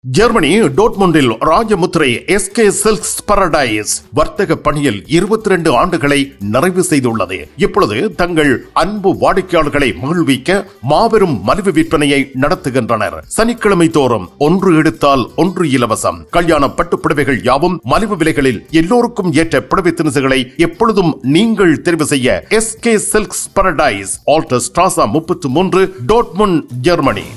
Germany டோட்முண்டில் Rajamuthirai SK silks paradise வர்த்தக பணியில் 22 ஆண்டுகளை நிறைவு செய்துள்ளது. இப்பொழுது தங்கள் அன்பு வாடிக்கையாளர்களை மகிழ்விக்க மாபெரும் மலிவு விற்பனையை நடத்துகின்றனர். சனிக்கிழமை தோறும் ஒன்று எடுத்தால் ஒன்று இலவசம். கல்யாண பட்டு புடவைகள் யாவும் மலிவு விலைகளில் எல்லோருக்கும் ஏற்ற புடவை திணிசுகளை எப்பொழுதும் நீங்கள் தெரிவு செய்ய SK silks paradise, Alter Strasse 33, Dortmund, Germany.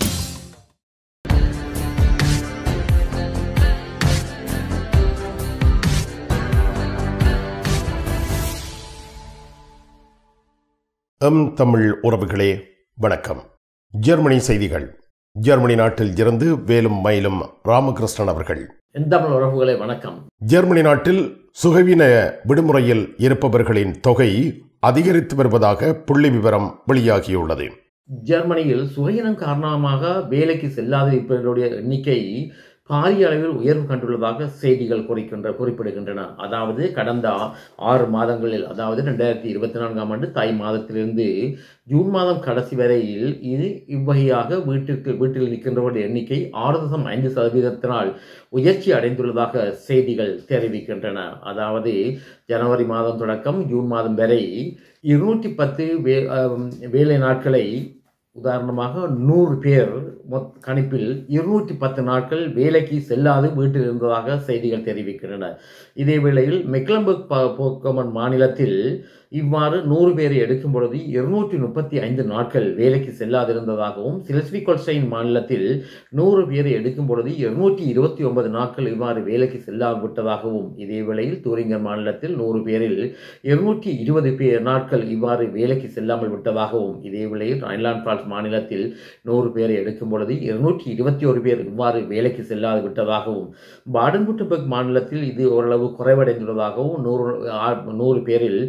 Tamil உறவுகளே வணக்கம். ஜெர்மனி செய்திகள். ஜெர்மனி நாட்டில் இருந்து வேலும் மயிலும் ராமகிருஷ்ணன் அவர்கள். தமிழ் உறவுகளே வணக்கம். ஜெர்மனி நாட்டில் சுகவீன விடுமுறையில் இருப்பவர்களின் தொகை அதிகரித்து வருவதாக புள்ளி விவரம் வெளியாகியுள்ளது. ஜெர்மனியில் சுகவீனம் காரணமாக வேலைக்கு செல்லாத இருப்பவர்களுடைய எண்ணிக்கை பாரிய அளவில் உயர்வு கண்டுள்ளதாக செய்திகள் குறிப்பிடுகின்றன. அதாவது கடந்த 6 மாதங்களில், அதாவது 2024ஆம் ஆண்டு தாய் மாதத்திலிருந்து ஜூன் மாதம் கடைசி வரையில் இது இவ்வகையாக வீட்டில் நிற்கின்றவருடைய எண்ணிக்கை 6.5% உயர்ச்சி அடைந்துள்ளதாக செய்திகள் தெரிவிக்கின்றன. அதாவது ஜனவரி மாதம் தொடக்கம் ஜூன் மாதம் வரை 210 வேலை நாட்களை, உதாரணமாக 100 பேர் கணிப்பில் 210 நாட்கள் வேலைக்கு செல்லாது வீட்டில் இருந்ததாக செய்திகள் தெரிவிக்கின்றன. இதே வேளையில் மெக்லம்பர்க் மாநிலத்தில் இவ்வாறு 100 பேரை எடுக்கும் பொழுது 235 நாட்கள் வேலைக்கு செல்லாதிருந்ததாகவும், ஸ்லெஸ்விக்-ஹோல்ஸ்டைன் மாநிலத்தில் 100 பேரை எடுக்கும் பொழுது 229 நாட்கள் இவ்வாறு வேலைக்கு செல்லாவிட்டதாகவும், இதே வேளையில் தூரிங்கர் மாநிலத்தில் 100 பேரில் 220 நாட்கள் இவ்வாறு வேலைக்கு செல்லாமல் விட்டதாகவும், இதே வேளையில் ரைன்லாந்து பால்ஸ் மாநிலத்தில் 100 பேரை எடுக்கும் பொழுது 221 பேர் இவ்வாறு வேலைக்கு செல்லாது விட்டதாகவும், பாடன்-württemberg மாநிலத்தில் இது ஓரளவு குறைவடைந்துள்ளதாகவும், 100 பேரில்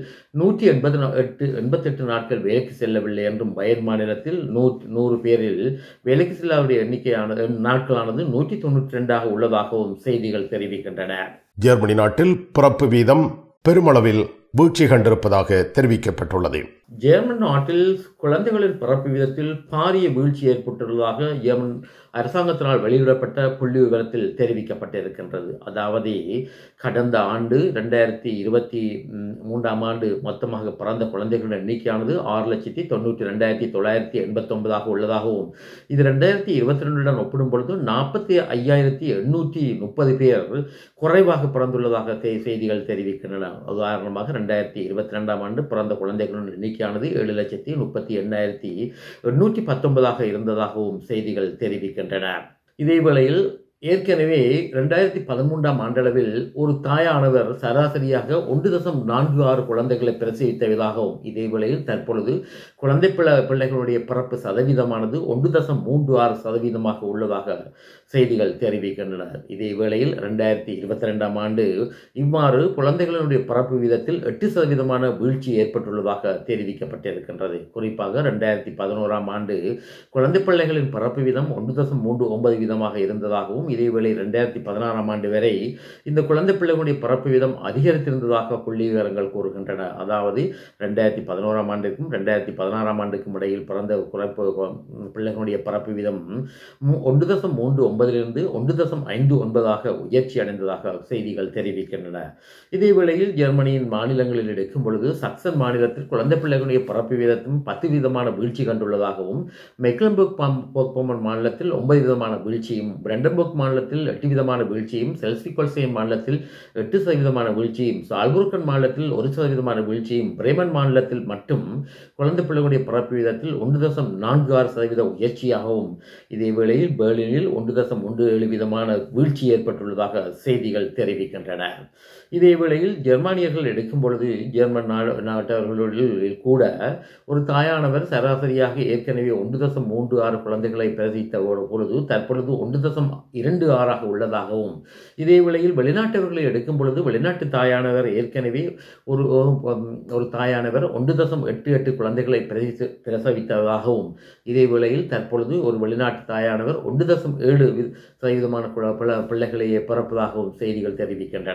188 நாட்கள் வேலைக்கு செல்லவில்லை என்றும், பயர் மாநிலத்தில் 100 பேரில் வேலைக்கு செல்லாவுடைய எண்ணிக்கையானது நாட்களானது 192 உள்ளதாகவும் செய்திகள் தெரிவிக்கின்றன. ஜெர்மனி நாட்டில் பிறப்பு வீதம் பெருமளவில் வீழ்ச்சி கண்டிருப்பதாக தெரிவிக்கப்பட்டுள்ளது. ஜெர்மன் நாட்டில் குழந்தைகளின் பிறப்பு வீதத்தில் பாரிய வீழ்ச்சி ஏற்பட்டுள்ளதாக ஜெர்மன் அரசாங்கத்தினால் வெளியிடப்பட்ட புள்ளி விவரத்தில் தெரிவிக்கப்பட்டிருக்கின்றது. அதாவது கடந்த ஆண்டு 2023ஆம் ஆண்டு மொத்தமாக பிறந்த குழந்தைகளின் எண்ணிக்கையானது 6,92,989 உள்ளதாகவும், இது 2022உடன் ஒப்பிடும் பொழுது 45,830 பேர் குறைவாக பிறந்துள்ளதாக செய்திகள் தெரிவிக்கின்றன. உதாரணமாக 2022ஆம் ஆண்டு பிறந்த குழந்தைகளின் எண்ணிக்கையானது 7,38,819 இருந்ததாகவும் செய்திகள் தெரிவிக்கின்றன. இதே வேளையில் ஏற்கனவே 2013ஆம் ஆண்டளவில் ஒரு தாயானவர் சராசரியாக 1.46 குழந்தைகளை பிரசவித்ததாகவும், இதே வேளையில் தற்பொழுது குழந்தை பிள்ளைகளுடைய பிறப்பு சதவீதமானது 1.36% உள்ளதாக செய்திகள் தெரிவிக்கின்றன. இதே வேளையில் 2022ஆம் ஆண்டு இவ்வாறு குழந்தைகளுடைய பிறப்பு வீதத்தில் 8% வீழ்ச்சி ஏற்பட்டுள்ளதாக தெரிவிக்கப்பட்டிருக்கின்றது. குறிப்பாக 2011ஆம் ஆண்டு குழந்தை பிள்ளைகளின் பிறப்பு வீதம் 1.39% இருந்ததாகவும், இதேவேளை 2016ஆம் ஆண்டு வரை இந்த குழந்தை பிள்ளைகளுடைய பிறப்பு வீதம் அதிகரித்திருந்ததாக புள்ளி விவரங்கள் கூறுகின்றன. அதாவது 2011ஆம் ஆண்டுக்கும் 2016ஆம் ஆண்டுக்கும் இடையில் பிறந்த பிள்ளைகளுடைய பிறப்பு வீதம் 1.39 1.59 உயர்ச்சி அடைந்ததாக செய்திகள் தெரிவிக்கின்றன. இதேவேளையில் ஜெர்மனியின் மாநிலங்களில் எடுக்கும் பொழுது சக்சன் மாநிலத்தில் குழந்தை பிள்ளைகளுடைய பிறப்பு வீதத்தும் 10% வீழ்ச்சி கண்டுள்ளதாகவும், மெக்லம்பர்க் மாநிலத்தில் 9% வீழ்ச்சியும், பிரண்டன்பர்க் மாநிலத்தில் 8% வீழ்ச்சியும், ஸ்லெஸ்விக்-ஹோல்ஸ்டைன் மாநிலத்தில் 8% வீழ்ச்சியும், சால்புர்கன் மாநிலத்தில் 1% வீழ்ச்சியும், பிரேமன் மாநிலத்தில் மட்டும் குழந்தை பிள்ளைகளுடைய பிறப்பு வீதத்தில் 1.46% உயர்ச்சியாகவும், இதே வேளையில் பெர்லினில் 1.17% வீழ்ச்சி ஏற்பட்டுள்ளதாக செய்திகள் தெரிவிக்கின்றன. இதே வேளையில் ஜெர்மானியர்கள் எடுக்கும் பொழுது ஜெர்மன் நாட்டவர்களில் கூட ஒரு தாயானவர் சராசரியாக ஏற்கனவே 1.36 குழந்தைகளை பிரசவித்த பொழுது தற்பொழுது 1.26 உள்ளதாகவும், இதே வேளையில் வெளிநாட்டவர்களை எடுக்கும் பொழுது வெளிநாட்டு தாயானவர் ஏற்கனவே ஒரு தாயானவர் 1.88 குழந்தைகளை பிரசவித்ததாகவும், இதே வேளையில் தற்பொழுது ஒரு வெளிநாட்டு தாயானவர் 1.7% பிள்ளைகளையே பிறப்பதாகவும் செய்திகள் தெரிவிக்கின்றன.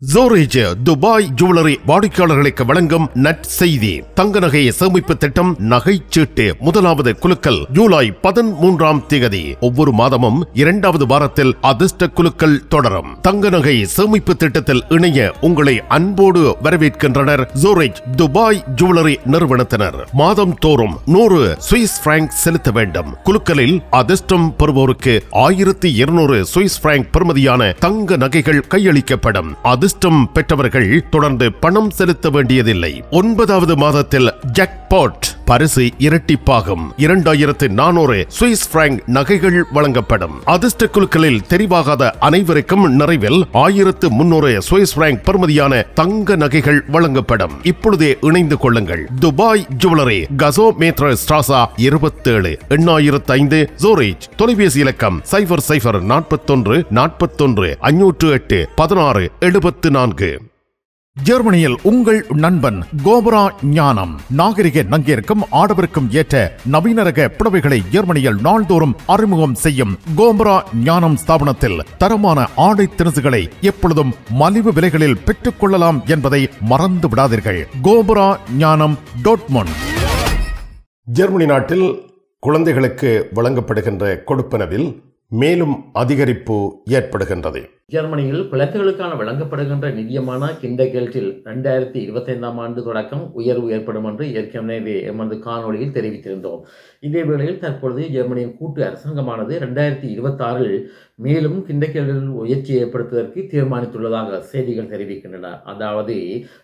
ஜோரேஜ் துபாய் ஜுவல்லரி வாடிக்கையாளர்களுக்கு வழங்கும் நற்செய்தி. தங்க நகை சேமிப்பு திட்டம் நகைச்சீட்டு முதலாவது குலுக்கல் ஜூலை 13 ஒவ்வொரு மாதமும் 2வது வாரத்தில் அதிர்ஷ்ட குலுக்கல் தொடரும். தங்க நகை சேமிப்பு திட்டத்தில் இணைய உங்களை அன்போடு வரவேற்கின்றனர் ஜோரேஜ் துபாய் ஜுவல்லரி நிறுவனத்தினர். மாதம் தோறும் 100 சுவிஸ் பிராங்க் செலுத்த வேண்டும். குலுக்கலில் அதிர்ஷ்டம் பெறுவோருக்கு 1200 சுவிஸ் பிராங்க் பெறுமதியான தங்க நகைகள் கையளிக்கப்படும். அதிர்ஷ்டம் பெற்றவர்கள் தொடர்ந்து பணம் செலுத்த வேண்டியதில்லை. 9வது மாதத்தில் ஜாக்பாட் பரிசு இரட்டிப்பாகும். 2400 சுவிஸ் பிராங்க் நகைகள் வழங்கப்படும். அதிர்ஷ்ட குழுக்களில் தெரிவாகாத அனைவருக்கும் நிறைவில் 1300 சுவிஸ் பிராங்க் பெறுமதியான தங்க நகைகள் வழங்கப்படும். இப்பொழுதே இணைந்து கொள்ளுங்கள். துபாய் ஜுவல்லரி, கசோ மேத்ர ஸ்ட்ராசா 27 8005 ஜோரேஜ். தொலைபேசி இலக்கம் 00 41 41 508 16 74. ஜெர்மனியில் உங்கள் நண்பன் கோபரா ஞானம். நாகரிக நங்கிற்கும் ஆடவருக்கும் ஏற்ற நவீன ரக புடவைகளை ஜெர்மனியில் நாள்தோறும் அறிமுகம் செய்யும் கோபரா ஞானம் ஸ்தாபனத்தில் தரமான ஆடை திணுசுகளை எப்பொழுதும் மலிவு விலைகளில் பெற்றுக் கொள்ளலாம் என்பதை மறந்து விடாதீர்கள். கோபரா ஞானம் டாட்மண்ட். ஜெர்மனி நாட்டில் குழந்தைகளுக்கு வழங்கப்படுகின்ற கொடுப்பனவில் மேலும் அதிகரிப்பு ஏற்படுகின்றது. ஜெர்மனியில் குழந்தைகளுக்கான வழங்கப்படுகின்ற நிதியமான கிண்டர்கெல்ட்டில் 2025 ஆண்டு தொடக்கம் உயர்வு ஏற்படும் என்று ஏற்கனவே எமது காணொலியில் தெரிவித்திருந்தோம். இதே வேளையில் தற்பொழுது ஜெர்மனியின் கூட்டு அரசாங்கமானது 2026 மேலும் கிண்டர்கெல்ட்டில் உயர்ச்சி ஏற்படுத்துவதற்கு தீர்மானித்துள்ளதாக செய்திகள் தெரிவிக்கின்றன. அதாவது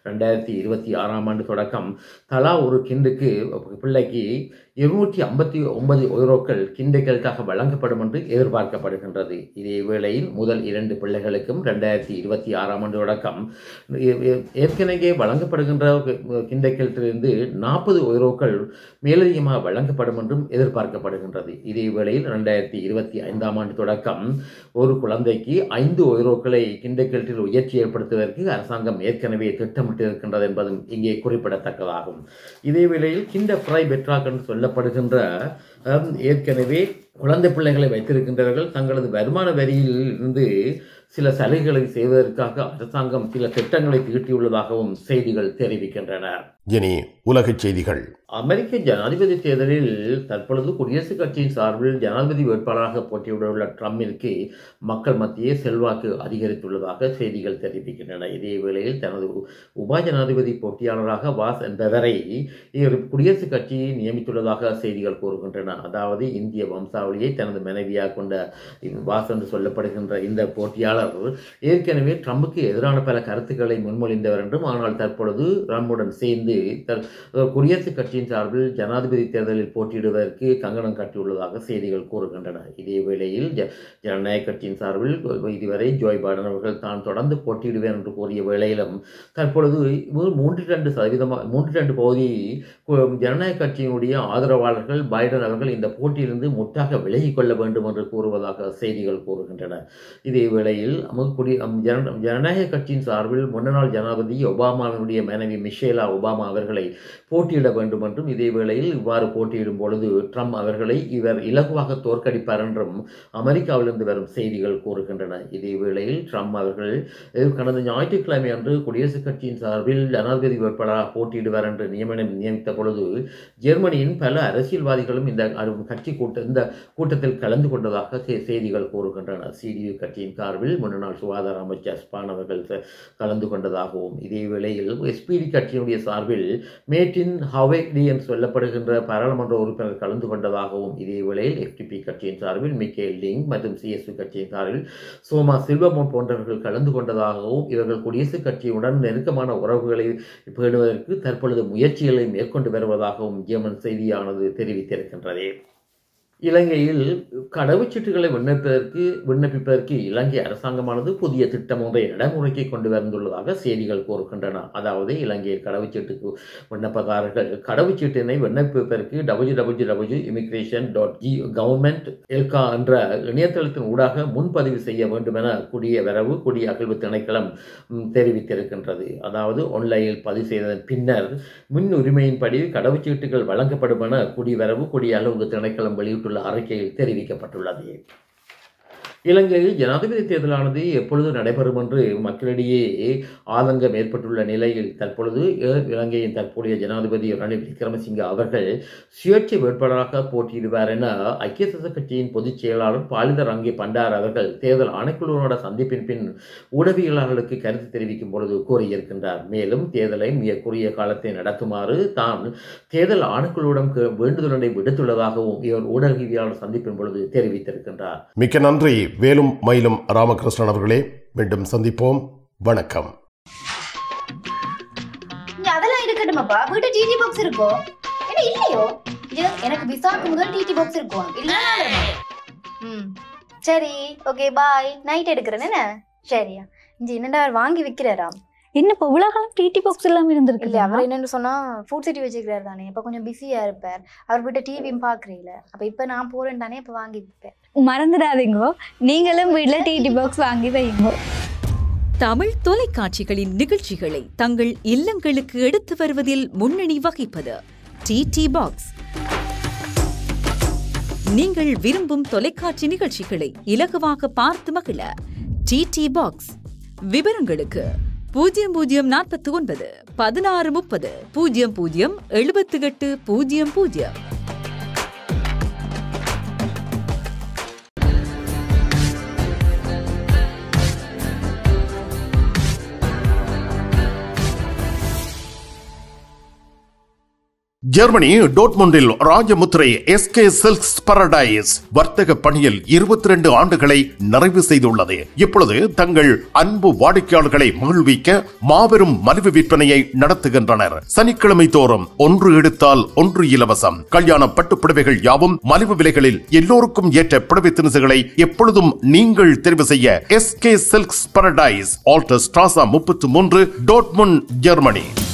2026 ஆண்டு தொடக்கம் தலா ஒரு கிண்டுக்கு பிள்ளைக்கு 259 யூரோக்கள் கிண்டர்கெல்ட்டாக வழங்கப்படும் என்று எதிர்பார்க்கப்படுகின்றது. இதே வேளையில் முதல் 2 பிள்ளைகளுக்கும் 2026 ஆண்டு தொடக்கம் ஏற்கனவே வழங்கப்படுகின்ற கிண்டர்கெல்ட்டிலிருந்து 40 யூரோக்கள் மேலதிகமாக வழங்கப்படும் என்றும் எதிர்பார்க்கப்படுகின்றது. இதே வேளையில் 2025 ஆண்டு தொடக்கம் ஒரு குழந்தைக்கு 5 யூரோக்களை கிண்டர்கெல்ட்டில் உயர்ச்சி ஏற்படுத்துவதற்கு அரசாங்கம் ஏற்கனவே திட்டமிட்டிருக்கின்றது என்பதும் இங்கே குறிப்பிடத்தக்கதாகும். இதே வேளையில் கிண்டர் ஃப்ரை பெட்ராக் என்று சொல்லப்படுகின்ற ஏற்கனவே குழந்தை பிள்ளைகளை வைத்திருக்கின்றவர்கள் தங்களது வருமான வரியில் இருந்து சில சலுகைகளை செய்வதற்காக அரசாங்கம் சில திட்டங்களை தீட்டியுள்ளதாகவும் செய்திகள் தெரிவிக்கின்றன. இனி உலக செய்திகள். அமெரிக்க ஜனாதிபதி தேர்தலில் தற்பொழுது குடியரசுக் கட்சியின் சார்பில் ஜனாதிபதி வேட்பாளராக போட்டியிடவுள்ள ட்ரம்பிற்கு மக்கள் மத்தியே செல்வாக்கு அதிகரித்துள்ளதாக செய்திகள் தெரிவிக்கின்றன. இதே வேளையில் தனது உப ஜனாதிபதி போட்டியாளராக வாஸ் என்பவரை குடியரசுக் கட்சி நியமித்துள்ளதாக செய்திகள் கூறுகின்றன. அதாவது இந்திய வம்சாவளியை தனது மனைவியாக கொண்ட வாஸ் என்று சொல்லப்படுகின்ற இந்த போட்டியாளர் ஏற்கனவே ட்ரம்புக்கு எதிரான பல கருத்துக்களை முன்மொழிந்தவர் என்றும், ஆனால் தற்பொழுது ட்ரம்புடன் சேர்ந்து குடியரசுக் கட்சியின் சார்பில் ஜனாதிபதி தேர்தலில் போட்டியிடுவதற்கு கங்கணம் கட்டியுள்ளதாக செய்திகள் கூறுகின்றன. இதே வேளையில் ஜனநாயக கட்சியின் சார்பில் இதுவரை ஜோய் பைடன் அவர்கள் தான் தொடர்ந்து போட்டியிடுவேன் என்று கூறிய வேளையிலும் தற்பொழுது 32% பகுதி ஜனநாயக கட்சியினுடைய ஆதரவாளர்கள் பைடன் அவர்கள் இந்த போட்டியிலிருந்து முற்றாக விலகிக் கொள்ள வேண்டும் என்று கூறுவதாக செய்திகள் கூறுகின்றன. இதே வேளையில் ஜனநாயக கட்சியின் சார்பில் முன்னாள் ஜனாதிபதி ஒபாமாவினுடைய மனைவி மிஷேலா ஒபாமா அவர்களை போட்டியிட வேண்டும் என்றும், இதே வேளையில் இவ்வாறு போட்டியிடும் பொழுது ட்ரம்ப் அவர்களை இவர் இலகுவாக தோற்கடிப்பார் என்றும் அமெரிக்காவிலிருந்து வரும் செய்திகள் கூறுகின்றன. இதே வேளையில் ட்ரம்ப் அவர்கள் கடந்த ஞாயிற்றுக்கிழமை அன்று குடியரசுக் கட்சியின் சார்பில் ஜனாதிபதி வேட்பாளராக போட்டியிடுவார் என்று நியமித்த பொழுது ஜெர்மனியின் பல அரசியல்வாதிகளும் இந்த கூட்டத்தில் கலந்து கொண்டதாக செய்திகள் கூறுகின்றன. சிடியு கட்சியின் சார்பில் முன்னாள் சுகாதார அமைச்சர் ஸ்பான் அவர்கள் கலந்து கொண்டதாகவும், இதே வேளையில் SPD கட்சியினுடைய சார்பில் மேட்டின் ஹவேக்டி என்று சொல்லப்படுகின்ற பாராளுமன்ற உறுப்பினர் கலந்து கொண்டதாகவும், இதே வேளையில் FDP கட்சியின் சார்பில் மிக்கேல் லிங் மற்றும் CSU கட்சியின் சார்பில் சோமா சில்வமோன் போன்றவர்கள் கலந்து கொண்டதாகவும், இவர்கள் குடியரசுக் கட்சியுடன் நெருக்கமான உறவுகளை பேணுவதற்கு தற்பொழுது முயற்சிகளை மேற்கொண்டு வருவதாகவும் ஜெர்மன் செய்தியானது தெரிவித்திருக்கின்றது. இலங்கையில் கடவுச்சீட்டுகளை விண்ணப்பிப்பதற்கு இலங்கை அரசாங்கமானது புதிய திட்டம் ஒன்றை நடைமுறைக்கு கொண்டு வந்துள்ளதாக செய்திகள் கூறுகின்றன. அதாவது இலங்கையில் கடவுச்சீட்டுக்கு விண்ணப்பதாரர்கள் கடவுச்சீட்டினை விண்ணப்பிப்பதற்கு www.immigration.government.lk என்ற இணையதளத்தின் ஊடாக முன்பதிவு செய்ய வேண்டும் என குடியவரவு குடியகழ்வு திணைக்களம் தெரிவித்திருக்கின்றது. அதாவது ஆன்லைனில் பதிவு செய்ததன் பின்னர் முன் உரிமையின்படி கடவுச்சீட்டுகள் வழங்கப்படும் என குடிவரவு குடியகழ்வு திணைக்களம் வெளியிட்டு அறிக்கையில் தெரிவிக்கப்பட்டுள்ளது. இலங்கையில் ஜனாதிபதி தேர்தலானது எப்பொழுது நடைபெறும் என்று மக்களிடையே ஆதங்கம் ஏற்பட்டுள்ள நிலையில் தற்பொழுது இலங்கையின் தற்போதைய ஜனாதிபதி ரணில் விக்ரமசிங்கே அவர்கள் சுயேட்சை வேட்பாளராக போட்டியிடுவார் என ஐக்கிய தேசிய கட்சியின் பொதுச் செயலாளர் பாலித ரங்கே பண்டார் அவர்கள் தேர்தல் ஆணைக்குழுவோட சந்திப்பின் பின் ஊடகவியலாளர்களுக்கு கருத்து தெரிவிக்கும் பொழுது கூறியிருக்கின்றார். மேலும் தேர்தலை மிக குறுகிய காலத்தை நடத்துமாறு தான் தேர்தல் ஆணைக்குழுவிடம் வேண்டுதலை விடுத்துள்ளதாகவும் இவர் ஊடகவியலாளர் சந்திப்பின் பொழுது தெரிவித்திருக்கின்றார். மிக்க நன்றி வேலும் மயிலும் ராமகிருஷ்ணன் அவர்களே. மீண்டும் சந்திப்போம். வணக்கம். அதெல்லாம் இருக்கட்டுமாப்பா, வீட்டு டிடி பாக்ஸ் இருக்கோ என்ன இல்லையோ? எனக்கு விசாக்கு முதல் டிடி பாக்ஸ் இருக்கும் இல்ல? சரி, ஓகே, பாய். நைட் எடுக்கிறேன் என்ன? சரியா? இங்க என்னடா வாங்கி விற்கிறாரா? என்ன இப்போ இவ்வளோ காலம் டிடி பாக்ஸ் எல்லாம் இருந்திருக்கு? இல்லை, அவர் என்னன்னு சொன்னா ஃபுட் சிட்டி வச்சுக்கிறாரு தானே, இப்போ கொஞ்சம் பிஸியா இருப்பார். அவர் வீட்டை டிவியும் பார்க்குறீங்கள, அப்போ இப்போ நான் போறேன் தானே, இப்போ வாங்கி விற்பேன். மறந்துடாதீங்கோ, நீங்களும் வீட்டில் டிடி பாக்ஸ் வாங்கி வைங்க. தமிழ் தொலைக்காட்சிகளின் நிகழ்ச்சிகளை தங்கள் இல்லங்களுக்கு எடுத்து வருவதில் முன்னணி வகிப்பது டிடி பாக்ஸ். நீங்கள் விரும்பும் தொலைக்காட்சி நிகழ்ச்சிகளை இலகுவாக பார்த்து மகிழ டிடி பாக்ஸ். விவரங்களுக்கு 0049 1630 00 78 00. ஜெர்மனி டோட்முண்டில் ராஜமுத்திரை எஸ்கே சில்க்ஸ் பரடைஸ் வர்த்தக பணியில் 22 ஆண்டுகளை நிறைவு செய்துள்ளது. இப்பொழுது தங்கள் அன்பு வாடிக்கையாளர்களை மகிழ்விக்க மாபெரும் மலிவு விற்பனையை நடத்துகின்றனர். சனிக்கிழமை தோறும் 1 எடுத்தால் 1 இலவசம். கல்யாண பட்டுப்புடவைகள் யாவும் மலிவு விலைகளில் எல்லோருக்கும் ஏற்ற புடவை திணுசுகளை எப்பொழுதும் நீங்கள் தெரிவு செய்ய SK silks paradise, Alter Strasse 33, Dortmund, Germany.